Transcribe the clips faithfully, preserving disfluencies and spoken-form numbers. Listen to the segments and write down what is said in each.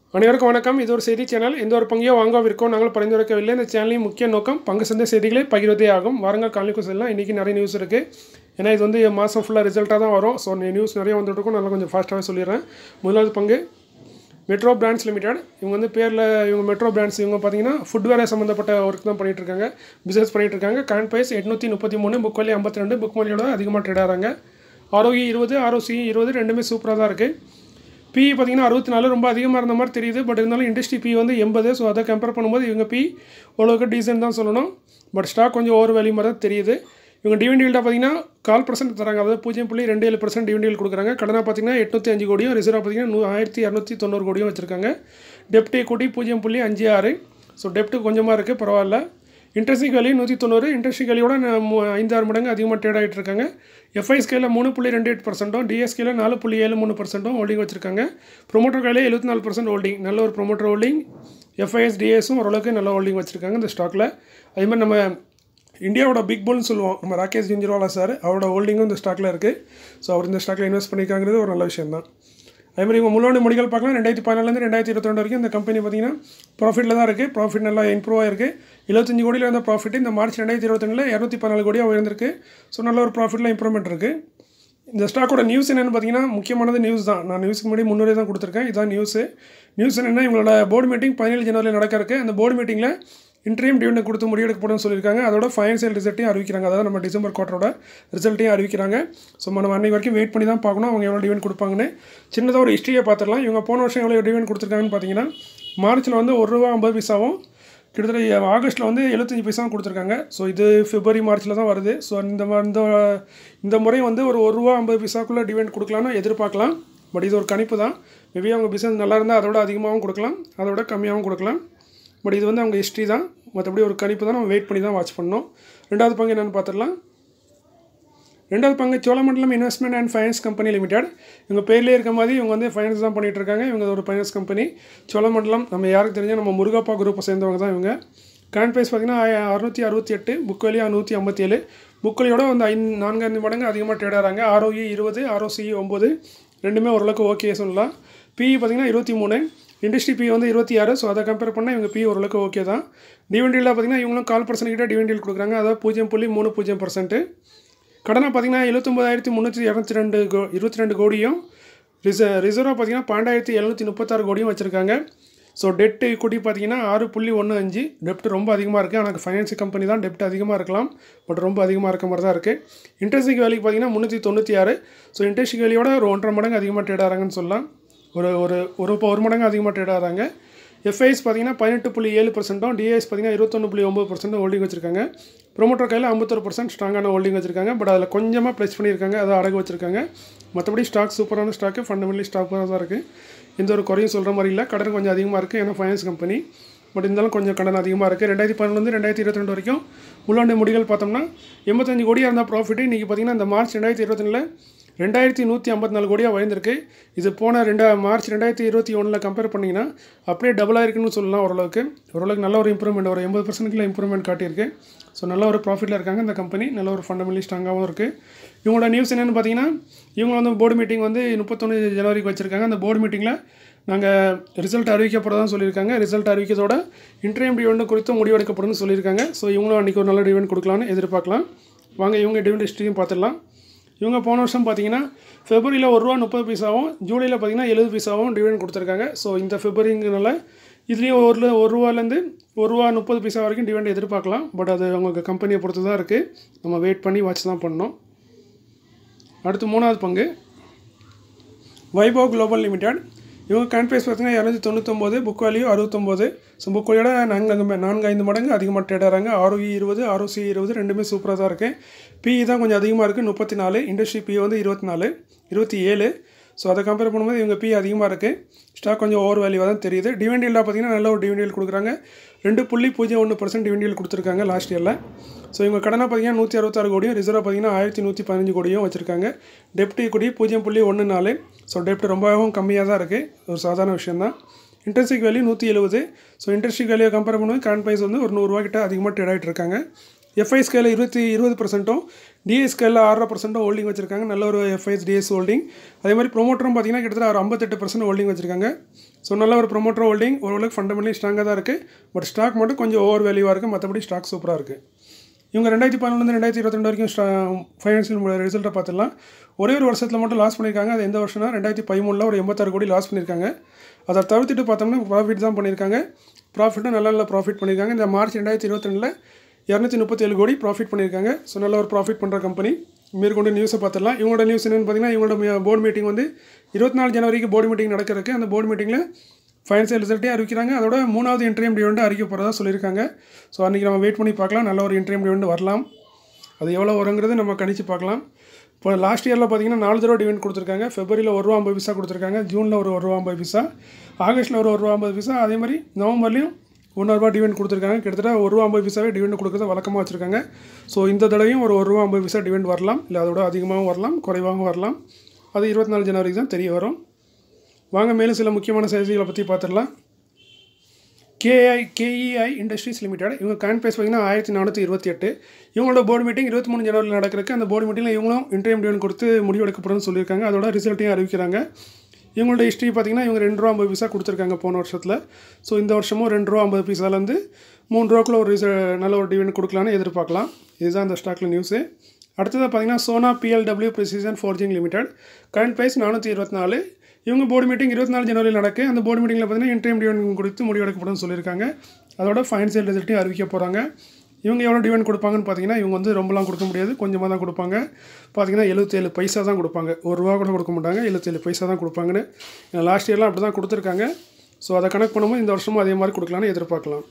அனைவருக்கும் வணக்கம். இது ஒரு செய்தி சேனல். எந்த ஒரு பங்கையோ வாங்க விற்கோ நாங்கள் பரிந்துரைக்கவில்லை. இந்த சேனலின் முக்கிய நோக்கம் பங்கு சந்தை செய்திகளை பகிர்வதே ஆகும். வாருங்கள் காலைக்கு செல்லலாம். இன்றைக்கி நிறைய நியூஸ் இருக்குது. ஏன்னா இது வந்து மாதம் ஃபுல்லாக ரிசல்ட்டாக தான் வரும். ஸோ நியூஸ் நிறைய வந்துட்டு இருக்கும். நல்லா கொஞ்சம் ஃபாஸ்ட்டாகவே சொல்லிடுறேன். முதலாவது பங்கு மெட்ரோ பிராண்ட்ஸ் லிமிடெட். இவங்க வந்து பேரில் இவங்க மெட்ரோ பிராண்ட்ஸ் இவங்க பார்த்தீங்கன்னா ஃபுட்வேர் சம்மந்தப்பட்ட ஒர்க் தான் பண்ணிகிட்டு இருக்காங்க, பிஸ்னஸ் பண்ணிகிட்டு இருக்காங்க. கரண்ட் ப்ரைஸ் எட்நூற்றி முப்பத்தி மூணு, புக் வேல்யூ ஐம்பத்தி ரெண்டு, புக் வேல்யூட அதிகமாக ட்ரேட் ஆகிறாங்க. ஆர்ஓஇ இருபது, ஆர்ஓசி இருபது, ரெண்டுமே சூப்பராக தான் இருக்குது. பி பார்த்தீங்கன்னா அறுபத்தி நாலு, ரொம்ப அதிகமாக இருந்த மாதிரி தெரியுது. பட் இருந்தாலும் இண்டஸ்ட்ரி பி வந்து எண்பது. ஸோ அதை கம்பேர் பண்ணும்போது இவங்க பி ஓரளவுக்கு டீசென்ட் தான் சொல்லணும். பட் ஸ்டாக் கொஞ்சம் ஓவர் வேல்யூ மாதிரி தான் தெரியுது. இவங்க டிவிடெண்ட் ஈல்டாக பார்த்தீங்கன்னா கால் பர்சன்ட் தராங்க, அதாவது பூஜ்ஜியம் புள்ளி ரெண்டு ஏழு பர்சன்ட் டிவிடெண்ட் கொடுக்குறாங்க. கடனாக பார்த்தீங்கன்னா எட்நூற்றி அஞ்சு கோடியும், ரிசர்வாக பார்த்தீங்கன்னா நூ ஆயிரத்தி இரநூத்தி தொண்ணூறு கோடியும் வச்சுருக்காங்க. டெப்ட் ஈக்விட்டி பூஜ்ஜியம் புள்ளி அஞ்சு ஆறு. ஸோ டெப்ட்டு கொஞ்சமாக இருக்குது, பரவாயில்ல. இன்ட்ரெஸ்டிங் வேல்யூ நூற்றி தொண்ணூறு, இன்ட்ரெஸ்டிங் வேல்யூட ஐந்து ஆறு மடங்கு அதிகமாக ட்ரேட் ஆகிட்டு இருக்காங்க. எஃப்ஐ ஸ்கேலில் மூணு புள்ளி ரெண்டு எட்டு பர்சென்ட்டும், டிஎஸ்கேல நாலு புள்ளி ஏழு மூணு பர்சென்ட்டும் ஹோல்டிங் வச்சிருக்காங்க. ப்ரொமோட்டர் கையில் எழுபத்தி நாலு பர்சன்ட் ஹோல்டிங், நல்ல ஒரு ப்ரொமோட்டர் ஹோல்டிங். எஃப்ஐஎஸ் டிஎஸும் ஓரளவுக்கு நல்ல ஹோல்டிங் வச்சிருக்காங்க இந்த ஸ்டாக்கில். அதேமாதிரி நம்ம இந்தியாவோட பிக் புல்னு சொல்லுவோம், நம்ம ராகேஷ் ஜுன்ஜுன்வாலா சார், அவரோட ஹோல்டிங்கும் இந்த ஸ்டாக்கில் இருக்குது. ஸோ அவர் இந்த ஸ்டாக்கில் இன்வெஸ்ட் பண்ணியிருக்காங்கிறது ஒரு நல்ல விஷயம் தான். அதேமாதிரி இவங்க முன்னோடி முடிகள் பார்க்கலாம். ரெண்டாயிரத்தி பதினாலேருந்து ரெண்டாயிரத்தி இருபத்தி ரெண்டு வரைக்கும் இந்த கம்பெனி பார்த்தீங்கன்னா ப்ராஃபிட்டில் தான் இருக்குது. ப்ராஃபிட் நல்லா இம்ப்ரூவ் ஆகிருக்கு. எழுபத்தஞ்சு கோடியில் இருந்த ப்ராஃபிட் இந்த மார்ச் ரெண்டாயிரத்தி இருபத்தொன்னில் இரநூத்தி பதினாலு கோடியாக உயர்ந்திருக்கு. ஸோ நல்ல ஒரு ப்ராஃபிட்டில் இம்ப்ரூவ்மெண்ட் இருக்குது. இந்த ஸ்டாக்கோட நியூஸ் என்னென்னு பார்த்தீங்கன்னா முக்கியமானது நியூஸ் தான். நான் நியூஸுக்கு முன்னாடி முன்னூறு தான் கொடுத்துருக்கேன். இதுதான் நியூஸு. நியூஸ் என்னென்னா இவங்களோட போர்டு மீட்டிங் பதினேழு ஜனவரியில் நடக்க இருக்குது. அந்த போர்டு மீட்டிங்கில் இன்ட்ரீம் டிவிடெண்ட் கொடுத்து முடிவெடுக்கப்படும் சொல்லியிருக்காங்க. அதோட ஃபைனான்சியல் ரிசல்ட்டையும் அறிவிக்கிறாங்க, அதாவது நம்ம டிசம்பர் குவார்ட்டரோட ரிசல்ட்டையும் அறிவிக்கிறாங்க. ஸோ நம்ம அன்றைக்கு வரைக்கும் வெயிட் பண்ணி தான் பார்க்கணும் அவங்க எவ்வளோ டிவிடெண்ட் கொடுப்பாங்கன்னு. சின்னதாக ஒரு ஹிஸ்ட்ரியை பார்த்துடலாம். இவங்க போன வருஷம் எவ்வளோ டிவிடெண்ட் கொடுத்துருக்காங்கன்னு பார்த்தீங்கன்னா மார்ச்சில் வந்து ஒரு ரூபா ஐம்பது பைசாவும், கிட்டத்தட்ட ஆகஸ்ட்டில் வந்து எழுபத்தஞ்சு பைசாவும் கொடுத்துருக்காங்க. ஸோ இது பிப்ரவரி மார்ச்சில் தான் வருது. ஸோ இந்த இந்த இந்த முறை வந்து ஒரு ஒரு ரூபா ஐம்பது பைசாக்குள்ளே டிவிடெண்ட் கொடுக்கலான்னு எதிர்பார்க்கலாம். பட் இது ஒரு கணிப்பு தான். மேபி அவங்க பிஸ்னஸ் நல்லா இருந்தால் அதோட அதிகமாகவும் கொடுக்கலாம், அதோட கம்மியாகவும் கொடுக்கலாம். பட் இது வந்து அவங்க ஹிஸ்ட்ரி தான், மற்றபடி ஒரு கணிப்பு தான். நம்ம வெயிட் பண்ணி தான் வாட்ச் பண்ணணும். ரெண்டாவது பங்கு என்னென்னு பார்த்துடலாம். ரெண்டாவது பங்கு Cholamandalam investment and finance company limited. இவங்க பேர்லேயே இருக்க மாதிரி இவங்க வந்து ஃபைனான்ஸ் தான் பண்ணிகிட்டு இருக்காங்க. இவங்க ஒரு ஃபைனான்ஸ் கம்பெனி. சோழமண்டலம் நம்ம யாருக்கு தெரிஞ்சால் நம்ம முருகப்பா குரூப்பை சேர்ந்தவங்க தான் இவங்க. கரண்ட் ப்ரைஸ் பார்த்திங்கன்னா அறுநூற்றி அறுபத்தி எட்டு, புக் வேல்யூ நூற்றி ஐம்பத்தி ஏழு. புக் வேல்யூட வந்து ஐந்து நான்கு ஐந்து மடங்கு அதிகமாக ட்ரேட் ஆகிறாங்க. ஆர்ஓஇ இருபது, ஆர்ஓசி ஒம்பது, ரெண்டுமே ஓரளவுக்கு ஓகே சொல்லலாம். பிஇ பார்த்திங்கன்னா இருபத்தி மூணு, இண்டஸ்ட்ரி பி வந்து இருபத்தி ஆறு. ஸோ அதை கம்பேர் பண்ணால் இவங்க பி ஓரளவுக்கு ஓகே தான். டிவிடெண்டில் பார்த்திங்கன்னா இவங்களும் கால் பர்சன்ட் கிட்ட டிவிடெண்ட் கொடுக்குறாங்க, அதாவது பூஜ்ஜியம் புள்ளி மூணு பூஜ்ஜியம் பர்சன்ட்டு. கடனாக பார்த்திங்கன்னா எழுபத்தொம்பதாயிரத்தி முந்நூற்றி இரநூத்தி ரெண்டு கோ இருபத்தி ரெண்டு கோடியும், ரிச ரிசர்வாக பார்த்திங்கன்னா பன்னெண்டாயிரத்தி எழுநூற்றி முப்பத்தாறு கோடியும் வச்சுருக்காங்க. ஸோ டெப்ட் ஈக்விட்டி பார்த்திங்கன்னா ஆறு புள்ளி ஒன்று அஞ்சு. டெப்ட் ரொம்ப அதிகமாக இருக்குது. ஆனால் ஃபைனான்ஸ் கம்பெனி தான், டெப்ட் அதிகமாக இருக்கலாம், பட் ரொம்ப அதிகமாக இருக்க மாதிரி தான் இருக்குது. இன்ட்ரெஸ்டிங் வேல்யூ பார்த்திங்கன்னா முந்நூற்றி தொண்ணூற்றி ஆறு. ஸோ இன்ட்ரெஸ்டிங் வேல்யூட ஒரு ஒன்றரை மடங்கு அதிகமாக ட்ரேட் ஆகிறாங்கன்னு சொல்லலாம். ஒரு ஒரு ஒரு ஒரு மடங்கு அதிகமாக ட்ரேட் ஆகிறாங்க. எஃப்ஐஎஸ் பார்த்திங்கன்னா பதினெட்டு புள்ளி ஏழு பர்சன்ட்டும், டிஐஎஸ் பார்த்திங்கன்னா இருபத்தொன்று புள்ளி ஒம்பது பர்சன்ட்டும் ஹோல்டிங் வச்சுருக்காங்க. ப்ரொமோட்டர் கையில் ஐம்பத்தொரு பர்சன்ட் ஸ்ட்ராங்கான ஹோல்டிங் வச்சுருக்காங்க. பட் அதில் கொஞ்சமாக ப்ளஸ் பண்ணியிருக்காங்க, அதை அடகு வச்சுருக்காங்க. மற்றபடி ஸ்டாக் சூப்பரான ஸ்டாக்கு, ஃபண்டமெண்டலி ஸ்டாக்காக தான் இருக்குது. எந்த ஒரு குறையும் சொல்கிற மாதிரி இல்லை. கடன் கொஞ்சம் அதிகமாக இருக்குது, ஏன்னா ஃபைனான்ஸ் கம்பெனி. பட் இருந்தாலும் கொஞ்சம் கடன் அதிகமாக இருக்குது. ரெண்டாயிரத்தி பதினொன்று ரெண்டாயிரத்தி இருபத்தி ரெண்டு வரைக்கும் உள்ளாண்டு முடிகள் பார்த்தோம்னா எண்பத்தஞ்சு கோடியாக இருந்தால் ப்ராஃபிட்டு இன்றைக்கி பார்த்திங்கன்னா இந்த மார்ச் ரெண்டாயிரத்தி இருபத்தி ரெண்டில் ரெண்டாயிரத்தி நூற்றி ஐம்பத்தி நாலு கோடியாக வளர்ந்துருக்கு. இது போன ரெண்டா மார்ச் ரெண்டாயிரத்தி இருபத்தி ஒன்றில் கம்பேர் பண்ணிங்கன்னா அப்படியே டபுளாக இருக்குன்னு சொல்லலாம். ஓரளவுக்கு ஓரளவுக்கு நல்ல ஒரு இம்ப்ரூவ்மெண்ட், ஒரு எண்பது பர்சன்ட்ல இம்ப்ரூவ்மெண்ட் காட்டியிருக்கு. ஸோ நல்ல ஒரு ப்ராஃபிட்டில் இருக்காங்க இந்த கம்பெனி. நல்ல ஒரு ஃபண்டமெண்டலி ஸ்ட்ராங்காகவும் இருக்குது. இவங்களோட நியூஸ் என்னென்னு பார்த்தீங்கன்னா இவங்க வந்து போர்டு மீட்டிங் வந்து முப்பத்தொன்று ஜனவரிக்கு வச்சுருக்காங்க. அந்த போர்டு மீட்டிங்கில் நாங்கள் ரிசல்ட் அறிவிக்கப்படுறதான் சொல்லியிருக்காங்க. ரிசல்ட் அறிவிக்கிறதோட இன்ட்ரீம் டிவிடெண்ட் குறித்து முடிவெடுக்கப்படும்னு சொல்லியிருக்காங்க. ஸோ இவங்களும் அன்றைக்கி ஒரு நல்ல டிவிடெண்ட் கொடுக்கலான்னு எதிர்பார்க்கலாம். வாங்க இவங்க டிவிடெண்ட் ஹிஸ்ட்ரியும் பார்த்துடலாம். இவங்க போன வருஷம் பார்த்திங்கன்னா ஃபெப்ரவரியில் ஒரு ரூபா முப்பது பைசாவும், ஜூலையில் பார்த்திங்கன்னா எழுபது பைசாவும் டிவிடெண்ட் கொடுத்துருக்காங்க. ஸோ இந்த ஃபெப்ரவரிங்கிறனால இதுலேயும் ஒரு ஒரு ரூபாலேருந்து ஒரு ரூபா முப்பது பைசா வரைக்கும் டிவிடெண்ட் எதிர்பார்க்கலாம். பட் அது அவங்க கம்பெனியை பொறுத்து தான் இருக்குது. நம்ம வெயிட் பண்ணி வாட்ச் தான் பண்ணணும். அடுத்து மூணாவது பங்கு வைபவ் குளோபல் லிமிடெட். இவங்க கரண்ட் ப்ரைஸ் பார்த்திங்கன்னா இரநூத்தி தொண்ணூத்தொம்பது, புக் வேல்யூ அறுபத்தொம்போது. ஸோ புக் வேல்யூட நான்கு நான்கு ஐந்து மடங்கு அதிகமாக ட்ரேட் ஆகிறாங்க. ஆர்ஓஇ இருபது, ஆர்ஓசி இருபது, ரெண்டுமே சூப்பராக தான் இருக்குது. பிஇ தான் கொஞ்சம் அதிகமாக இருக்குது, முப்பத்தி நாலு. இண்டஸ்ட்ரி பி வந்து இருபத்தி நாலு இருபத்தி ஏழு. ஸோ அதை கம்பேர் பண்ணும்போது இவங்க பி அதிகமாக இருக்குது. ஸ்டாக் கொஞ்சம் ஓவர் வேல்யூவாக தான் தெரியுது. டிவிடெண்ட் ஈல்டாக பார்த்திங்கன்னா நல்ல ஒரு டிவிடெண்ட் கொடுக்குறாங்க. ரெண்டு புள்ளி பூஜ்ஜியம் ஒன்று பர்சன்ட் டிவிடெண்ட் கொடுத்துருக்காங்க லாஸ்ட் இயரில். ஸோ இவங்க கடனாக பார்த்திங்கன்னா நூற்றி அறுபத்தாறு கோடியும், ரிசர்வாக பார்த்திங்கன்னா ஆயிரத்தி நூற்றி பதினஞ்சு கோடியும் வச்சுருக்காங்க. டெப்ட் ஈக்விட்டி பூஜ்ஜியம் புள்ளி ஒன்று நாலு. ஸோ டெப்ட் ரொம்பவும் கம்மியாக தான் இருக்குது, ஒரு சாதாரண விஷயம் தான். இன்ட்ரெஸ்டிக் வேல்யூ நூற்றி எழுபது. ஸோ இன்ட்ரெஸ்டிக் வேல்யூ கம்பேர் பண்ணும்போது கரண்ட் ப்ரைஸ் வந்து ஒரு நூறுரூவா கிட்ட அதிகமாக ட்ரேட் ஆகிட்டு இருக்காங்க. எஃப்ஐ ஸ்கேலில் இருபத்தி இருபது பர்சன்ட்டும் டிஎஸ் ஸ்கேலில் ஆறரை பர்சன்ட்டும் ஹோல்டிங் வச்சிருக்காங்க. நல்ல ஒரு எஃப்ஐஎஸ் டிஎஸ் ஹோல்டிங். அதே மாதிரி ப்ரொமோட்டரும் பார்த்தீங்கன்னா கிட்டத்தட்ட ஒரு ஐம்பத்தெட்டு பர்சன்ட் ஹோல்டிங் வச்சிருக்காங்க. ஸோ நல்ல ஒரு ப்ரொமோட்டர் ஹோல்டிங் ஓரளவுக்கு ஃபண்டமெண்டலி ஸ்ட்ராங்காக தான் இருக்குது. பட் ஸ்டாக் மட்டும் கொஞ்சம் ஓவர் வேல்யூவாக இருக்குது. மற்றபடி ஸ்டாக் சூப்பராக இருக்குது. இவங்க ரெண்டாயிரத்தி பதினொன்று ரெண்டாயிரத்தி இருபத்தி ரெண்டு வரைக்கும் ஸ்டா ஃபைனான்ஷியல் ரிசல்ட்டை பார்த்துடலாம். ஒரே ஒரு வருஷத்தில் மட்டும் லாஸ் பண்ணியிருக்காங்க. அது எந்த வருஷம்னா ரெண்டாயிரத்தி பதிமூணில் ஒரு எண்பத்தாறு கோடி லாஸ் பண்ணியிருக்காங்க. அதை தவிர்த்துட்டு பார்த்தோம்னா ப்ராஃபிட் தான் பண்ணியிருக்காங்க. ப்ராஃபிட்டும் நல்ல நல்ல ப்ராஃபிட் பண்ணியிருக்காங்க. இந்த மார்ச் ரெண்டாயிரத்தி இருபத்தி ரெண்டில் இரநூத்தி முப்பத்தி ஏழு கோடி ப்ராஃபிட் பண்ணியிருக்காங்க. ஸோ நல்ல ஒரு ப்ராஃபிட் பண்ணுற கம்பெனி. மேற்கொண்டு நியூஸை பார்த்துடலாம். இவங்களோட நியூஸ் என்னென்னு பார்த்தீங்கன்னா இவங்களோட போர்டு மீட்டிங் வந்து இருபத்தி நாலு ஜனவரிக்கு போர்டு மீட்டிங் நடக்கிறதுக்கு அந்த போர்டு மீட்டிங்கில் ஃபைனான்சியல் ரிசல்ட்டே அறிவிக்கிறாங்க. அதோட மூணாவது இன்ட்ரீம் டிவிடெண்ட் அறிவிக்க போகிறதா சொல்லியிருக்காங்க. ஸோ அன்றைக்கி நம்ம வெயிட் பண்ணி பார்க்கலாம். நல்ல ஒரு இன்ட்ரீம் டிவிடெண்ட் வரலாம். அது எவ்வளோ வருங்கிறது நம்ம கணிச்சு பார்க்கலாம். இப்போ லாஸ்ட் இயரில் பார்த்தீங்கன்னா நாலு தடவை டிவிடெண்ட் கொடுத்துருக்காங்க. ஃபெப்ரவரியில் ஒரு ரூபா ஐம்பது பைசா கொடுத்துருக்காங்க. ஜூனில் ஒரு ஒரு ரூபா ஐம்பது பைசா, ஆகஸ்ட்டில் ஒரு ஒரு ரூபா ஐம்பது பைசா, அதே மாதிரி நவம்பர்லேயும் ஒன்றரை ரூபா டிவிடெண்ட் கொடுத்துருக்காங்க. கிட்டத்தட்ட ஒரு ரூபா ஐம்பது பைசாவே டிவிடெண்ட் கொடுக்குறத வழக்கமாக வச்சுருக்காங்க. ஸோ இந்த தடவையும் ஒரு ஒரு ரூபா ஐம்பது பைசா டிவிடெண்ட் வரலாம். இல்லை அதோட அதிகமாகவும் வரலாம், குறைவாகவும் வரலாம். அது இருபத்தி நாலு ஜனவரிக்கு தான் தெரிய வரும். வாங்க மேலும் சில முக்கியமான செய்திகளை பற்றி பார்த்துடலாம். கேஐ கேஇஐ இண்டஸ்ட்ரீஸ் லிமிடெட் இவங்க கரண்ட் ப்ரைஸ் பார்த்தீங்கன்னா ஆயிரத்தி நானூற்றி இருபத்தி எட்டு. இவங்களோட போர்டு மீட்டிங் இருபத்தி மூணு ஜனவரியில் நடக்கிறதுக்கு அந்த போர்டு மீட்டிங்கில் இவங்களும் இன்ட்ரீம் டிவிடெண்ட் கொடுத்து முடிவெடுக்கப்படும்னு சொல்லியிருக்காங்க. அதோட ரிசல்ட்டையும் அறிவிக்கிறாங்க. இவங்களோட ஹிஸ்ட்ரி பார்த்தீங்கன்னா இவங்க ரெண்டு ரூபா ஐம்பது பைசா கொடுத்துருக்காங்க போன வருஷத்தில். ஸோ இந்த வருஷமும் ரெண்டு ரூபா ஐம்பது பைசாலேருந்து மூணு ரூபாக்குள்ள ஒரு ரிச நல்ல ஒரு டிவிடெண்ட் கொடுக்கலான்னு எதிர்பார்க்கலாம். இதுதான் அந்த ஸ்டாக்கில் நியூஸு. அடுத்ததாக பார்த்தீங்கன்னா Sona BLW precision forging limited current price நானூற்றி இருபத்தி நாலு. இவங்க போர்டு மீட்டிங் இருபத்தி நாலு ஜனவரியில் நடக்கு. அந்த போர்டு மீட்டிங்கில் பார்த்தீங்கன்னா இன்ட்ரீம் டிவிடெண்ட் கொடுத்து முடிவெடுக்கப்படும் சொல்லியிருக்காங்க. அதோட ஃபைனான்சியல் ரிசல்ட்டையும் அறிவிக்க போகிறாங்க. இவங்க எவ்வளோ டிவிடெண்ட் கொடுப்பாங்கன்னு பார்த்தீங்கன்னா இவங்க வந்து ரொம்பலாம் கொடுக்க முடியாது, கொஞ்சமாக தான் கொடுப்பாங்க. பார்த்தீங்கன்னா எழுபத்தேழு பைசா தான் கொடுப்பாங்க. ஒரு ரூபா கூட கொடுக்க மாட்டாங்க, எழுபத்தேழு பைசா தான் கொடுப்பாங்கன்னு. லாஸ்ட் இயர்லாம் அப்படி தான் கொடுத்துருக்காங்க. ஸோ அதை கனெக்ட் பண்ணும்போது இந்த வருஷமும் அதே மாதிரி கொடுக்கலான்னு எதிர்பார்க்கலாம்.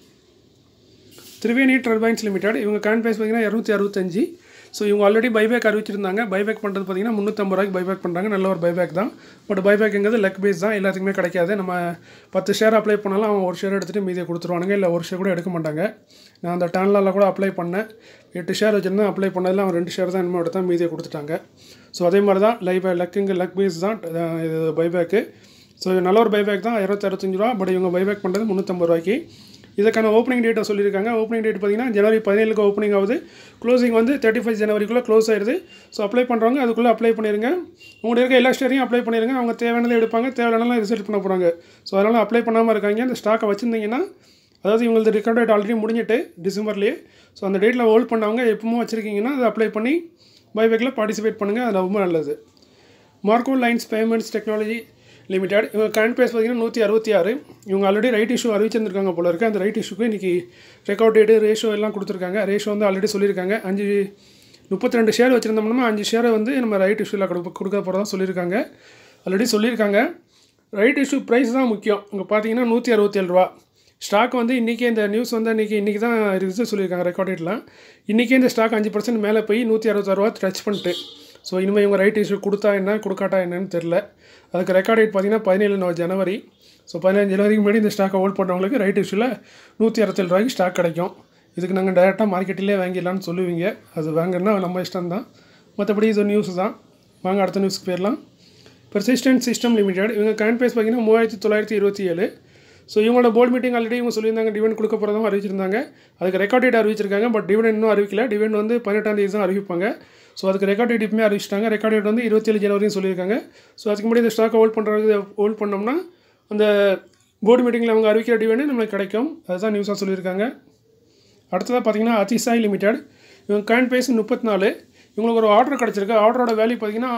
திரிவேணி டர்பைன்ஸ் லிமிடெட் இவங்க கரண்ட் ப்ரைஸ் பார்த்தீங்கன்னா இரநூத்தி அறுபத்தஞ்சு. ஸோ இவங்க ஆல்ரெடி பைபேக் அறிவிச்சிருந்தாங்க. பைபேக் பண்ணுறது பார்த்தீங்கன்னா முந்நூற்றம்பது ரூபாய்க்கு பைபேக் பண்ணுறாங்க. நல்ல ஒரு பைபேக் தான். பட் பைபேக்குங்கிறது லக் பேஸ் தான், எல்லாத்துக்குமே கிடைக்காது. நம்ம பத்து ஷேர் அப்ளை பண்ணாலும் அவங்க ஒரு ஷேர் எடுத்துகிட்டு மீதியை கொடுத்துருவானுங்க, இல்லை ஒரு ஷேர் கூட எடுக்க மாட்டாங்க. நான் அந்த டேன்லாவில் கூட அப்ளை பண்ணேன். எட்டு ஷேர் வச்சுருந்தேன். அப்ளை பண்ணதில் அவன் ரெண்டு ஷேர் தான் இன்னும் எடுத்தா மீதியை கொடுத்துட்டாங்க. ஸோ அதே மாதிரி தான் லைவ் லக்குங்க லக் பேஸ் தான் இது பைபேக்கு. ஸோ நல்ல ஒரு பைபேக் தான், இரநூத்தி அறுபத்தஞ்சு ரூபா. பட் இவங்க பைபேக் பண்ணுறது முந்நூற்றம்பது ரூபாய்க்கு. இதுக்கான ஓப்பனிங் டேட்டை சொல்லியிருக்காங்க. ஓப்பனிங் டேட் பார்த்தீங்கன்னா ஜனவரி பதினேழுக்கு ஓப்பனிங் ஆகுது. க்ளோசிங் வந்து தேர்ட்டி ஃபைவ் ஜனவரிக்குள்ளே க்ளோஸ் ஆயிடுது. ஸோ அப்ளை பண்ணுறவங்க அதுக்குள்ளே அப்ளை பண்ணிடுங்க. உங்களுக்கு இருக்க எல்லா ஸ்டேரையும் அப்ளை பண்ணிடுங்க. அவங்க தேவையானதை எடுப்பாங்க, தேவையானலாம் ரிசல்ட் பண்ண போகிறாங்க. ஸோ அதனால் அப்ளை பண்ணாமல் இருக்காங்க. அந்த ஸ்டாக்கை வச்சுருந்தீங்கன்னா, அதாவது இவங்களுக்கு ரெக்கார்ட் டேட் ஆல்ரெடி முடிஞ்சிட்டு டிசம்பர்லேயே. ஸோ அந்த டேட்டில் ஹோல்ட் பண்ணவங்க எப்பவும் வச்சுருக்கீங்கன்னா அதை அப்ளை பண்ணி பைபேக்கில் பார்ட்டிசிபேட் பண்ணுங்கள். அது ரொம்ப நல்லது. Markolines payments technology limited இவங்க கரண்ட் ப்ரைஸ் பார்த்தீங்கன்னா நூற்றி அறுபத்தி ஆறு. இவங்க ஆல்ரெடி ரைட் இஷ்யூ அறிவிச்சிருந்திருக்காங்க போல இருக்குது. அந்த ரைட் இஷ்யூக்கு இன்றைக்கி ரெக்கார்ட் டேட்டு ரேஷோ எல்லாம் கொடுத்துருக்காங்க. ரேஷோ வந்து ஆல்ரெடி சொல்லியிருக்காங்க. அஞ்சு முப்பத்தி ரெண்டு ஷேர் வச்சுருந்தோம்னா அஞ்சு ஷேரை வந்து நம்ம ரைட் இஷ்யூவில் கொடுக்க கொடுக்க போகிறதா சொல்லியிருக்காங்க. ஆல்ரெடி சொல்லியிருக்காங்க. ரைட் இஷ்யூ ப்ரைஸ் தான் முக்கியம். இங்கே பார்த்தீங்கன்னா நூற்றி அறுபத்தேழு ரூபா. ஸ்டாக் வந்து இன்றைக்கி இந்த நியூஸ் வந்து இன்றைக்கி இன்றைக்கி தான் ரிசல்ட் சொல்லியிருக்காங்க ரெக்கார்ட் டேட்டில். இன்றைக்கி இந்த ஸ்டாக் அஞ்சு பர்சன்ட் மேலே போய் நூற்றி அறுபத்தாறு ரூபா டச் பண்ணிட்டு. ஸோ இனிமேல் இவங்க ரைட் இஷ்யூ கொடுத்தா என்ன கொடுக்காட்டா என்னன்னு தெரில. அதுக்கு ரெக்கார்ட் டேட் பார்த்தீங்கன்னா பதினேழு ஜனவரி. ஸோ பதினஞ்சு ஜனவரிக்கு முன்னாடி இந்த ஸ்டாக்கை ஹோல்ட் பண்ணுறவங்களுக்கு ரைட் இஷ்யூவில் நூற்றி அறுபத்தேழு ரூபாய்க்கு ஸ்டாக் கிடைக்கும். இதுக்கு நாங்கள் டேரெக்டாக மார்க்கெட்டிலே வாங்கிடலான்னு சொல்லுவீங்க. அது வாங்கன்னா நம்ம இஷ்டம் தான். மற்றபடி இது நியூஸ் தான். வாங்க அடுத்த நியூஸ்க்கு போயிடலாம். பெர்சிஸ்டன்ட் சிஸ்டம் லிமிடெட் இவங்க கரண்ட் ப்ரைஸ் பார்த்தீங்கன்னா மூவாயிரத்தி தொள்ளாயிரத்தி இருபத்தி ஏழு. ஸோ இவங்களோட போர்டு மீட்டிங் ஆல்ரெடி இவங்க சொல்லியிருந்தாங்க டிவிடெண்ட் கொடுக்க போகிறதும் அறிவிச்சிருந்தாங்க. அதுக்கு ரெக்கார்ட் டேட் அறிவிச்சிருக்காங்க. பட் டிவிடெண்ட் இன்னும் அறிவிக்கல. டிவிடெண்ட் வந்து பதினெட்டாம் தேதி தான் அறிவிப்பாங்க. ஸோ அதுக்கு ரெக்கார்ட் டேட் இப்போமே அறிவிச்சிட்டாங்க. ரெக்கார்ட் டேட் வந்து இருபத்தேழு ஜனவரின்னு சொல்லியிருக்காங்க. ஸோ அதுக்கு முன்னாடி இந்த ஸ்டாக்கை ஹோல்ட் பண்ணுறது ஹோல்ட் பண்ணோம்னா அந்த போர்டு மீட்டிங்கில் அவங்க அறிவிக்கிற டிவிடெண்ட் நம்மளுக்கு கிடைக்கும். அதுதான் நியூஸாக சொல்லியிருக்காங்க. அடுத்ததாக பார்த்தீங்கன்னா அதிசாய் லிமிடெட் இவங்க கரண்ட் ப்ரைஸ் முப்பத்தி நாலு. இவங்களுக்கு ஒரு ஆர்டர் கிடச்சிருக்கு. ஆர்டரோட வேல்யூ பார்த்தீங்கன்னா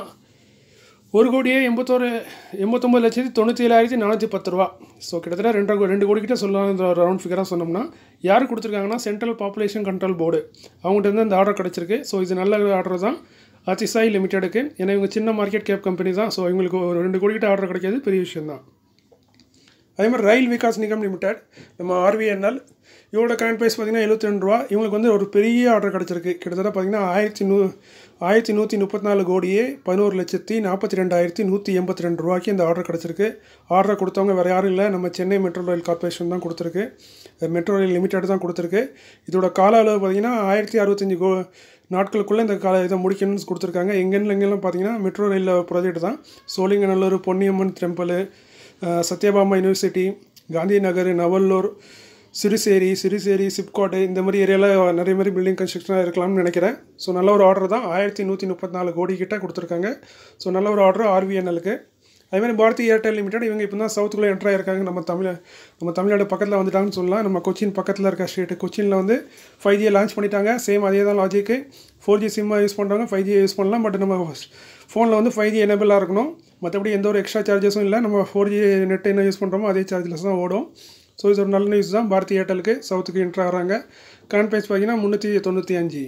ஒரு கோடியே எண்பத்தோரு எண்பத்தொம்பது லட்சத்தி தொண்ணூற்றி ஏழாயிரத்தி நானூற்றி பத்து ரூபா. ஸோ கிட்டத்தட்ட ரெண்டு ரெண்டு கோடி கிட்ட சொல்லலாம். இந்த ரவுண்ட் ஃபிகராக சொன்னோம்னா யார் கொடுத்துருக்காங்கன்னா சென்ட்ரல் பாப்புலேஷன் கண்ட்ரோல் போர்டு அவங்ககிட்ட இருந்து அந்த ஆர்டர் கிடச்சிருக்கு. ஸோ இது நல்ல ஆர்டர் தான் அதிசாய் லிமிடெடுக்கு. ஏன்னா இவங்க சின்ன மார்க்கெட் கேப் கம்பெனி தான். ஸோ இவங்களுக்கு ஒரு ரெண்டு கோடி கிட்ட ஆர்டர் கிடைக்காது, பெரிய விஷயம் தான். அதே மாதிரி ரயில் விகாஸ் நிகம் லிமிடெட் நம்ம ஆர்விஎன்எல் இவங்களோட கரண்ட் ப்ரைஸ் பார்த்தீங்கன்னா எழுபத்தி ரெண்டு ரூபா. இவங்களுக்கு வந்து ஒரு பெரிய ஆர்டர் கிடச்சிருக்கு. கிட்டத்தட்ட பார்த்தீங்கன்னா ஆயிரத்தி நூ ஆயிரத்தி நூற்றி முப்பத்தி நாலு கோடியே பதினோரு லட்சத்தி நாற்பத்தி ரெண்டாயிரத்தி நூற்றி எண்பத்தி ரெண்டு ரூபாய்க்கு இந்த ஆர்டர் கிடச்சிருக்கு. ஆர்டரை கொடுத்தவங்க வேறு யாரும் இல்லை, நம்ம சென்னை மெட்ரோ ரயில் கார்பரேஷன் தான் கொடுத்துருக்கு. மெட்ரோ ரயில் லிமிடெட் தான் கொடுத்துருக்கு. இதோட கால அளவு பார்த்தீங்கன்னா ஆயிரத்தி அறுபத்தஞ்சு கோ நாட்களுக்குள்ளே இந்த கால இதை முடிக்கணும்னு கொடுத்துருக்காங்க. எங்கென்னு எங்கெல்லாம் பார்த்தீங்கன்னா மெட்ரோ ரயில் ப்ராஜெக்ட் தான். சோழிங்கநல்லூர், பொன்னியம்மன் டெம்பிள், சத்யபாமா யூனிவர்சிட்டி, காந்தி நகர், நவல்லூர், சிறுசேரி சிறுசேரி சிப்காட் இந்த மாதிரி ஏரியாவில் நிறைய மாதிரி பில்டிங் கன்ஸ்ட்ரக்ஷனாக இருக்கலாம்னு நினைக்கிறேன். ஸோ நல்ல ஒரு ஆர்டர் தான். ஆயிரத்தி நூற்றி முப்பத்தி நாலு கோடி கிட்ட கொடுத்துருக்காங்க. ஸோ நல்ல ஒரு ஆர்டர் ஆர்விஎன்எலுக்கு. அதேமாதிரி பாரதி ஏர்டெல் லிமிடெட் இவங்க இப்போ தான் சவுத்துக்குள்ளே என்ட்ரு ஆயிருக்காங்க. நம்ம தமிழ் நம்ம தமிழ்நாடு பக்கத்தில் வந்துட்டாங்கன்னு சொல்லலாம். நம்ம கொச்சின் பக்கத்தில் இருக்க ஸ்டேட்டு கொச்சினில் வந்து ஃபைவ் ஜியை லான்ச் பண்ணிட்டாங்க. சேம் அதே தான் லாஜிக்கு. ஃபோர் ஜி சிம்மாக யூஸ் பண்ணுறாங்க, ஃபைவ் ஜி யூஸ் பண்ணலாம். பட் நம்ம ஃபோனில் வந்து ஃபைவ் ஜி எனேபிளாக இருக்கணும். மற்றபடி எந்த ஒரு எக்ஸ்ட்ரா சார்ஜஸும் இல்லை. நம்ம ஃபோர் ஜி நெட் என்ன யூஸ் பண்ணுறோமோ அதே சார்ஜ்லெஸ் தான் ஓடும். ஸோ இது ஒரு நல்ல நியூஸ் தான். பாரதி ஏர்டெலுக்கு சவுத்துக்கு என்ட்ரு ஆகிறாங்க. கரண்ட் ப்ரைஸ் பார்த்தீங்கன்னா முந்நூற்றி தொண்ணூற்றி அஞ்சு.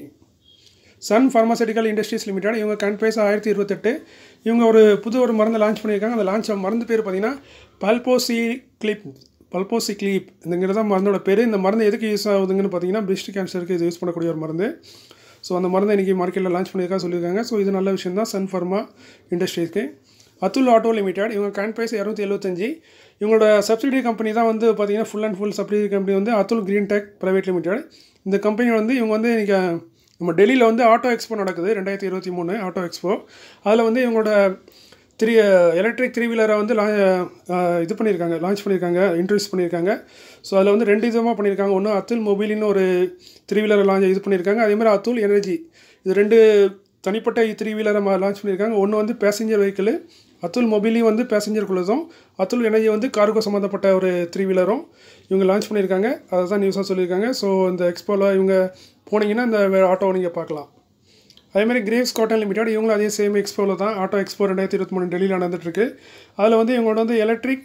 சன் ஃபார்மாசூட்டிக்கல் இண்டஸ்ட்ரீஸ் லிமிடெட் இவங்க கரண்ட் ப்ரைஸ் ஆயிரத்தி இருபத்தெட்டு. இவங்க ஒரு புது ஒரு மருந்து லான்ச் பண்ணியிருக்காங்க. அந்த லான்ச் மருந்து பேர் பார்த்தீங்கன்னா பல்போசி கிளிப் பல்போசி கிளிப் இந்தங்கிறது தான் மருந்தோட பேர். இந்த மருந்து எதுக்கு யூஸ் ஆகுதுங்கன்னு பார்த்தீங்கன்னா பிரெஸ்ட் கேன்சருக்கு இது யூஸ் பண்ணக்கூடிய ஒரு மருந்து. ஸோ அந்த மருந்து இன்றைக்கி மார்க்கெட்டில் லான்ச் பண்ணியிருக்கா சொல்லியிருக்காங்க. ஸோ இது நல்ல விஷயம் தான் சன் ஃபார்மா இண்டஸ்ட்ரீஸ்க்கு. அதுல் ஆட்டோ லிமிடெட் இவங்க கரண்ட் ப்ரைஸ் இரநூத்தி எழுபத்தஞ்சு. இவங்களோட சப்சிடி கம்பெனி தான் வந்து பார்த்தீங்கன்னா full and full subsidy company வந்து Atul green tech private limited. இந்த கம்பெனி வந்து இவங்க வந்து இன்றைக்கி நம்ம டெல்லியில் வந்து ஆட்டோ எக்ஸ்போ நடக்குது ரெண்டாயிரத்தி இருபத்தி மூணு ஆட்டோ எக்ஸ்போ. அதில் வந்து இவங்களோட த்ரீ எலக்ட்ரிக் த்ரீ வீலரை வந்து லா இது பண்ணியிருக்காங்க லான்ச் பண்ணியிருக்காங்க இன்ட்ரடியூஸ் பண்ணியிருக்காங்க. ஸோ அதில் வந்து ரெண்டு விதமாக பண்ணியிருக்காங்க. ஒன்று அதுல் மொபைலின்னு ஒரு த்ரீ வீலரை லான்ச் இது பண்ணியிருக்காங்க. அதேமாதிரி அதுல் எனர்ஜி இது ரெண்டு தனிப்பட்ட த்ரீ வீலரை லான்ச் பண்ணியிருக்காங்க. ஒன்று வந்து பேசஞ்சர் வெஹிக்கிள் அதுல் மொபைலி வந்து பேசஞ்சருக்குள்ளதும், அதுல் எனர்ஜி வந்து கார்கோ சம்மந்தப்பட்ட ஒரு த்ரீ வீலரும் இவங்க லான்ச் பண்ணியிருக்காங்க. அதை தான் நியூஸாக சொல்லியிருக்காங்க. ஸோ இந்த எக்ஸ்போவில் இவங்க போனீங்கன்னா இந்த ஆட்டோவை நீங்கள் பார்க்கலாம். அதேமாதிரி கிரேவ்ஸ் காட்டன் லிமிடெட் இவங்களும் அதே சேம் எக்ஸ்போவில் தான் ஆட்டோ எக்ஸ்போ ரெண்டாயிரத்தி இருபத்தி மூணு டெல்லியில் நடந்துகிட்ருக்கு. அதில் வந்து இவங்களோட வந்து எலக்ட்ரிக்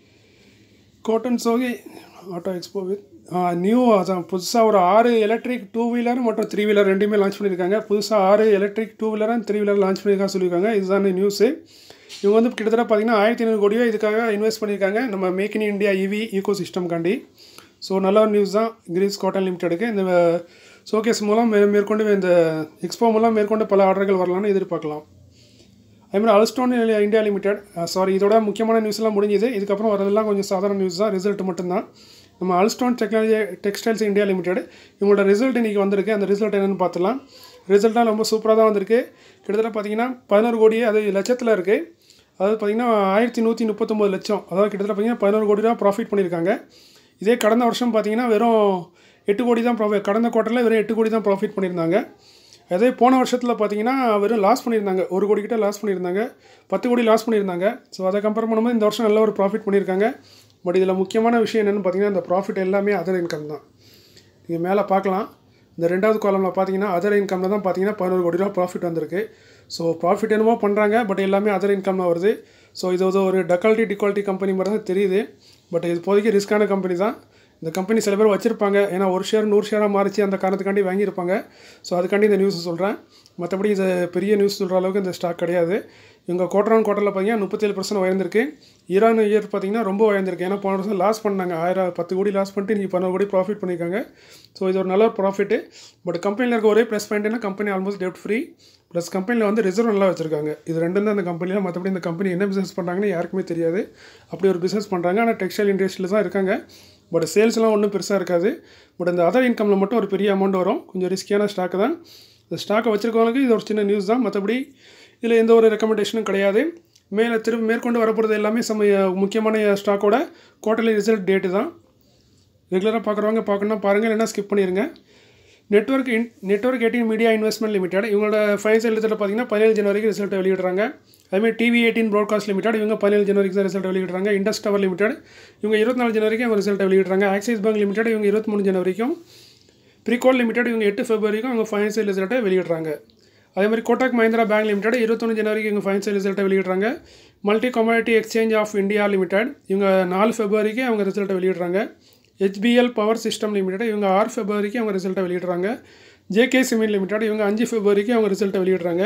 காட்டன் சோகி ஆட்டோ எக்ஸ்போ வித் நியூ அதான் புதுசாக ஒரு ஆறு எலக்ட்ரிக் டூ வீலர் மற்றும் த்ரீ வீலர் ரெண்டுமே லான்ச் பண்ணியிருக்காங்க. புதுசாக ஆறு electric two wheeler and three wheeler launch பண்ணியிருக்காங்க சொல்லியிருக்காங்க. இதுதான் நியூஸு. இவங்க வந்து கிட்டத்தட்ட பார்த்திங்கன்னா ஆயிரத்தி ஐநூறு கோடியோ இதுக்காக இன்வெஸ்ட் பண்ணியிருக்காங்க நம்ம மேக் இன் இந்தியா இவி ஈகோ சிஸ்டம்காண்டி. ஸோ நல்ல ஒரு நியூஸ் தான் கிரேவ்ஸ் காட்டன் லிமிடெடுக்கு. இந்த ஷோகேஸ் மூலம் மே மேற்கொண்டு இந்த எக்ஸ்போ மூலம் மேற்கொண்டு பல ஆர்டர்கள் வரலான்னு எதிர்பார்க்கலாம். அதுமாதிரி அல்ஸ்டோன் இந்தியா லிமிடெட் சாரி இதோட முக்கியமான நியூஸ்லாம் முடிஞ்சுது. இதுக்கப்புறம் வரதெல்லாம் கொஞ்சம் சாதாரண நியூஸ் தான், ரிசல்ட் மட்டும்தான். நம்ம Alstone technology textiles India limited இவங்களோட ரிசல்ட் இன்றைக்கி வந்திருக்கு. அந்த ரிசல்ட் என்னென்னு பார்த்துலாம். ரிசல்ட்டாக ரொம்ப சூப்பராக தான் வந்திருக்கு. கிட்டத்தட்ட பார்த்திங்கன்னா பதினோரு கோடி அது லட்சத்தில் இருக்குது. அதாவது பார்த்திங்கன்னா ஆயிரத்தி நூற்றி முப்பத்தொம்போது லட்சம் அதாவது கிட்டத்தட்ட பார்த்திங்கன்னா பதினோரு கோடி ரூபா ப்ராஃபிட் பண்ணியிருக்காங்க. இதே கடந்த வருஷம் பார்த்திங்கன்னா வெறும் எட்டு கோடி தான் ப்ராஃபிட் கடந்த குவார்ட்டரில் வெறும் எட்டு கோடி தான் ப்ராஃபிட் பண்ணியிருந்தாங்க. அதே போன வருஷத்தில் பார்த்திங்கன்னா வெறும் லாஸ் பண்ணியிருந்தாங்க. ஒரு கோடி கிட்ட லாஸ் பண்ணியிருந்தாங்க, பத்து கோடி லாஸ் பண்ணியிருந்தாங்க. ஸோ அதை கம்பேர் பண்ணும்போது இந்த வருஷம் நல்ல ஒரு ப்ராஃபிட் பண்ணியிருக்காங்க. பட் இதில் முக்கியமான விஷயம் என்னென்னு பார்த்திங்கன்னா இந்த ப்ராஃபிட் எல்லாமே அதர் இன்கம் தான். நீங்கள் மேலே பார்க்கலாம் இந்த ரெண்டாவது காலமில் பார்த்தீங்கன்னா அதர் இன்கமில் தான் பார்த்தீங்கன்னா பதினோரு கோடி ரூபா ப்ராஃபிட் வந்திருக்கு. ஸோ ப்ராஃபிட் என்னமோ பண்ணுறாங்க, பட் எல்லாமே அதர் இன்கம்லாம் வருது. ஸோ இது வந்து ஒரு டக்காலிட்டி டிக்வாலிட்டி கம்பெனி மாதிரி தான் தெரியுது. பட் இது இப்போதைக்கு ரிஸ்க்கான கம்பெனி தான். இந்த கம்பெனி சில பேர் வச்சுருப்பாங்க, ஏன்னா ஒரு ஷேர் நூறு ஷேராக மாறிச்சு அந்த காரணத்துக்காண்டி வாங்கியிருப்பாங்க. ஸோ அதுக்காண்டி இந்த நியூஸ் சொல்கிறேன். மற்றபடி இது பெரிய நியூஸ் சொல்கிற அளவுக்கு இந்த ஸ்டாக் கிடையாது. இவங்க குவார்டர் ஆன் குவார்ட்டரில் பார்த்தீங்கன்னா முப்பத்தேழு பர்சன்ட் உயர்ந்திருக்கு. ஈரான் இயர் பார்த்தீங்கன்னா ரொம்ப உயர்ந்திருக்கு. ஏன்னா போன வருஷம் லாஸ் பண்ணாங்க, ஆயிரம் பத்து கோடி லாஸ் பண்ணிட்டு இன்றைக்கி பதினோரு கோடி ப்ராஃபிட் பண்ணியிருக்காங்க. ஸோ இது ஒரு நல்ல ஒரு ப்ராஃபிட்டு. பட் கம்பெனியில் இருக்க ஒரே ப்ளஸ் பாயிண்ட்னா கம்பெனி ஆல்மோஸ்ட் டெப்ட் ஃப்ரீ, ப்ளஸ் கம்பெனியில் வந்து ரிசர்வ் நல்லா வச்சுருக்காங்க. இது ரெண்டும் தான் அந்த கம்பெனியில். மற்றபடி இந்த கம்பெனி என்ன பிஸ்னஸ் பண்ணுறாங்கன்னு யாருக்குமே தெரியாது. அப்படி ஒரு பிஸ்னஸ் பண்ணுறாங்க. ஆனால் டெக்ஸ்டைல் இண்டஸ்ட்ரியில் தான் இருக்காங்க. பட் சேல்ஸ்லாம் ஒன்றும் பெருசாக இருக்காது. பட் இந்த அதர் இன்கமில் மட்டும் ஒரு பெரிய அமௌண்ட் வரும். கொஞ்சம் ரிஸ்கியான ஸ்டாக்கு தான். இந்த ஸ்டாக்கை வச்சுருக்கவங்களுக்கு இது ஒரு சின்ன நியூஸ் தான். மற்றபடி இதில் எந்த ஒரு ரெக்கமெண்டேஷனும் கிடையாது. மேலே திரும்ப மேற்கொண்டு வரப்போகிறது எல்லாமே சம முக்கியமான ஸ்டாக்கோட குவார்ட்டர்லி ரிசல்ட் டேட்டு தான். ரெகுலராக பார்க்குறவங்க பார்க்கணுன்னா பாருங்கள், இல்லைன்னா ஸ்கிப் பண்ணிடுங்க. Network in network eighteen media investment limited இவங்களோட ஃபைனான்சியல் ரிசல்ட் பார்த்தீங்கன்னா பதினேழு ஜனவரிக்கு ரிசல்ட்டை வெளியிடுறாங்க. அதுமாதிரி டிவி எயிட்டீன் ப்ராட்காஸ்ட் லிமிடெட் இவங்க பதினேழு ஜனவரிக்கு தான் ரிசல்ட்டை வெளியிடுறாங்க. இண்டஸ் டவர் லிமிடெட் இவங்க இருபத்தி நாலு ஜனவரிக்கு அவங்க ரிசல்ட்டை வெளியிடுறாங்க. ஆக்சிஸ் பேங்க் லிமிடெட் இவங்க இருபத்தி மூணு ஜனவரிக்கும், ப்ரீகோல் லிமிடெட் இவங்க எட்டு ஃபெப்ரவரிக்கும் அவங்க ஃபைனான்சியல் ரிசல்ட்டை வெளியிடுறாங்க. அதே மாதிரி கோட்டாக் மஹிந்திரா பேங்க் லிமிடெட் இருபத்தொன்று ஜனவரிக்கு இவங்க ஃபைனான்சியல் ரிசல்ட்டை வெளியிடுறாங்க. Multi commodity exchange of India limited இவங்க நாலு ஃபெப்ரவரிக்கு அவங்க ரிசல்ட்டை வெளியிடுறாங்க. ஹெச்பிஎல் பவர் சிஸ்டம் லிமிடெட் இவங்க ஆறு ஃபெப்ரவரிக்கு அவங்க ரிசல்ட்டை வெளியிடுறாங்க. ஜேகே சிமெண்ட் லிமிடெட் இவங்க அஞ்சு ஃபெப்ரவரிக்கு அவங்க ரிசல்ட்டை வெளியிடுறாங்க.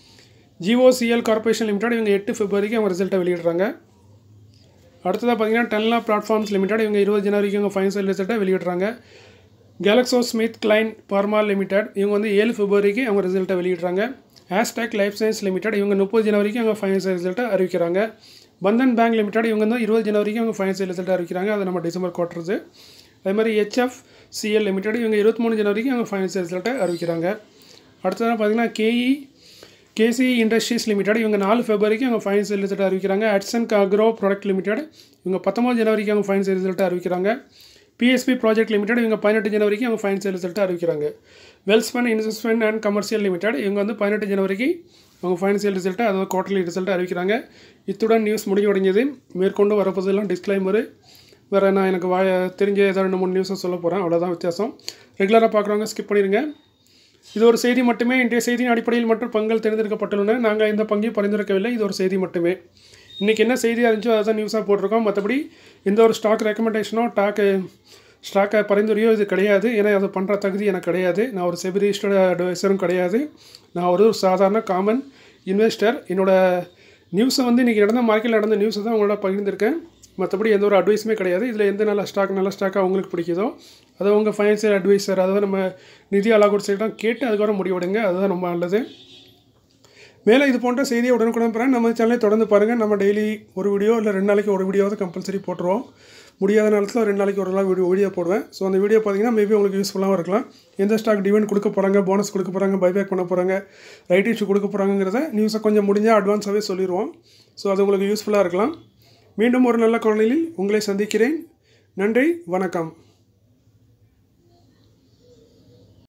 ஜிஓசிஎல் கார்பரேஷன் லிமிடெட் இவங்க எட்டு ஃபெப்ரவரிக்கு அவங்க ரிசல்ட்டை வெளியிடுறாங்க. அடுத்ததாக பார்த்தீங்கன்னா டென்லா பிளாட்ஃபார்ம்ஸ் லிமிடெட் இவங்க இருபது ஜனவரிக்கு அவங்க ஃபைனான்சியல் ரிசல்ட்டை வெளியிடுறாங்க. GlaxoSmithKline pharma limited இவங்க வந்து ஏழு ஃபெப்ரவரிக்கு அவங்க ரிசல்ட்டை வெளியிடுறாங்க. ஆஸ்டாக் லைஃப் சயின்ஸ் லிமிடெட் இவங்க முப்பது ஜனவரிக்கு அவங்க ஃபைனான்சியல் ரிசல்ட்டை அறிவிக்கிறாங்க. பந்தன் பேங்க் லிமிடெட் இவங்க வந்து இருபது ஜனவரிக்கு அவங்க ஃபைனான்சியல் ரிசல்ட்டை அறிவிக்கிறாங்க. அது நம்ம டிசம்பர் குவார்ட்டர்ஸு. அதே மாதிரி ஹெச்எஃப்சிஎல் லிமிடெட் இவங்க இருபத்தி மூணு ஜனவரிக்கு அவங்க ஃபைனான்சியல் ரிசல்ட்டை அறிவிக்கிறாங்க. அடுத்ததாக பார்த்தீங்கன்னா கேஇ கேசி இண்டஸ்ட்ரீஸ் லிமிடெட் இவங்க நாலு ஃபெப்ரவரிக்கு அவங்க ஃபைனான்சியல் ரிசல்ட்டை அறிவிக்கிறாங்க. அட்சன் அக்ரோ ப்ராடக்ட் லிமிடெட் இவங்க பத்தொம்பது ஜனவரிக்கு அவங்க ஃபைனான்சியல் ரிசல்ட்டை அறிவிக்கிறாங்க. பிஎஸ்பி ப்ராஜெக்ட் லிமிடெட் இவங்க பதினெட்டு ஜனவரிக்கு அவங்க ஃபைனான்சியல் ரிசல்ட்டை அறிவிக்கிறாங்க. Welspun investment and commercial limited இவங்க வந்து பதினெட்டு ஜனவரிக்கு அவங்க ஃபைனான்சியல் ரிசல்ட்டை அதாவது குவார்டர்லி ரிசல்ட்டை அறிவிக்கிறாங்க. இத்துடன் நியூஸ் முடிவடைஞ்சது. மேற்கொண்டு வரப்போதெல்லாம் டிஸ்க்ளைமரு வேறு நான் எனக்கு வாய தெரிஞ்ச ஏதாவது ரெண்டு மூணு நியூஸை சொல்ல போகிறேன். அவ்வளோதான் வித்தியாசம். ரெகுலராக பார்க்குறவங்க ஸ்கிப் பண்ணிடுங்க. இது ஒரு செய்தி மட்டுமே. இன்றைய செய்தியின் அடிப்படையில் மட்டும் பங்குகள் தேர்ந்தெடுக்கப்பட்டுள்ளன. நாங்கள் இந்த பங்கையும் பரிந்துரைக்கவில்லை. இது ஒரு செய்தி மட்டுமே. இன்றைக்கி என்ன செய்தியாக இருந்துச்சோ அதை தான் நியூஸாக போட்டிருக்கோம். மற்றபடி எந்த ஒரு ஸ்டாக் ரெக்கமெண்டேஷனோ ஸ்டாக்கு ஸ்டாக்கை பரிந்துரையோ இது கிடையாது. ஏன்னா அதை பண்ணுற தகுதி எனக்கு கிடையாது. நான் ஒரு செபி ரிஜிஸ்டர்டு அட்வைசரும் கிடையாது. நான் ஒரு சாதாரண காமன் இன்வெஸ்டர். என்னோடய நியூஸை வந்து இன்றைக்கி நடந்த மார்க்கெட்டில் நடந்த நியூஸை தான் உங்களோட பகிர்ந்திருக்கேன். மற்றபடி எந்த ஒரு அட்வைஸுமே கிடையாது. இதில் எந்த நல்ல ஸ்டாக் நல்ல ஸ்டாக்காக உங்களுக்கு பிடிக்குதோ அதை உங்கள் ஃபைனான்சியல் அட்வைசர் அதாவது நம்ம நிதி ஆலோசகர்கிட்ட கேட்டு அதுக்கப்புறம் முடிவெடுங்க. அதுதான் ரொம்ப நல்லது. மேலே இது போன்ற செய்தியை உடனுக்குடன் பெற நம்ம சேனலை தொடர்ந்து பாருங்கள். நம்ம டெய்லி ஒரு வீடியோ இல்லை ரெண்டு நாளைக்கு ஒரு வீடியோவாவது கம்பல்சரி போட்டுருவோம். முடியாத நேரத்தில் ரெண்டு நாளைக்கு ஒரு நாள் வீடியோ வீடியோ போடுவேன். ஸோ அந்த வீடியோ பார்த்தீங்கன்னா மேபி உங்களுக்கு யூஸ்ஃபுல்லாகவும் இருக்கலாம். எந்த ஸ்டாக் டிவிடெண்ட் கொடுக்க போகிறாங்க, போனஸ் கொடுக்க போகிறாங்க, பைபேக் பண்ண போகிறாங்க, ரைட் இஷ்யூ கொடுக்க போகிறாங்கிறத நியூஸை கொஞ்சம் முடிஞ்சால் அட்வான்ஸாகவே சொல்லிடுவோம். ஸோ அது உங்களுக்கு யூஸ்ஃபுல்லாக இருக்கலாம். மீண்டும் ஒரு நல்ல காணொளியில் உங்களை சந்திக்கிறேன். நன்றி, வணக்கம்.